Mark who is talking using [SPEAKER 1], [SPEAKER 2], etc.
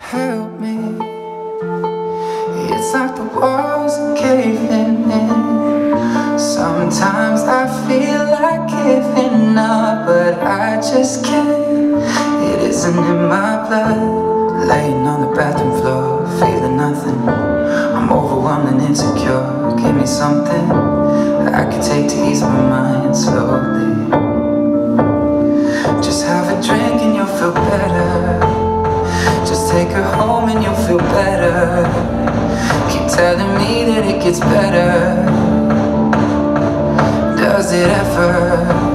[SPEAKER 1] help me. It's like the walls are caving in. Sometimes I feel like giving up, but I just can't. It isn't in my blood. Laying on the bathroom floor, feeling nothing. I'm overwhelmed and insecure. Give me something I could take to ease my mind slowly. Just have a drink and you'll feel better. Just take her home and you'll feel better. Keep telling me that it gets better. Does it ever?